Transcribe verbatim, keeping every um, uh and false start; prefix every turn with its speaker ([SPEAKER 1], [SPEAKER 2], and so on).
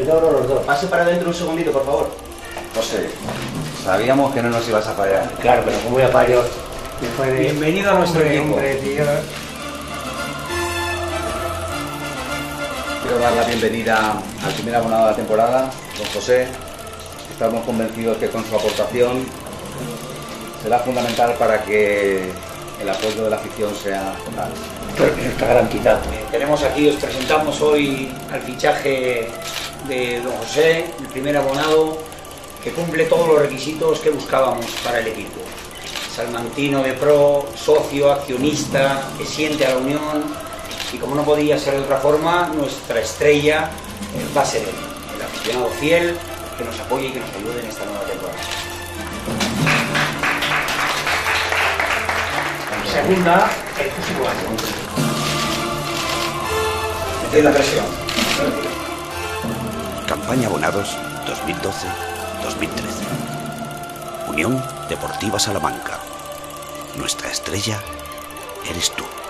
[SPEAKER 1] no, no, los dos.
[SPEAKER 2] Pase para adentro un segundito, por favor.
[SPEAKER 3] José, sabíamos que no nos ibas a fallar.
[SPEAKER 1] Claro, pero como voy a fallar. De...
[SPEAKER 2] Bienvenido a nuestro
[SPEAKER 1] hombre,
[SPEAKER 2] equipo.
[SPEAKER 1] Hombre, tío.
[SPEAKER 3] Quiero dar la bienvenida al primer abonado de la temporada, don José. Estamos convencidos que con su aportación será fundamental para que el apoyo de la afición sea total.
[SPEAKER 1] Está garantizado.
[SPEAKER 2] Eh, tenemos aquí, os presentamos hoy al fichaje de don José, el primer abonado, que cumple todos los requisitos que buscábamos para el equipo. Salmantino de pro, socio, accionista, que siente a la unión, y como no podía ser de otra forma, nuestra estrella eh, va a ser él, el aficionado fiel que nos apoye y que nos ayude en esta nueva temporada.
[SPEAKER 1] Segunda, el próximo año.
[SPEAKER 2] Meted la presión.
[SPEAKER 4] Campaña Abonados dos mil doce dos mil trece. Unión Deportiva Salamanca. Nuestra estrella eres tú.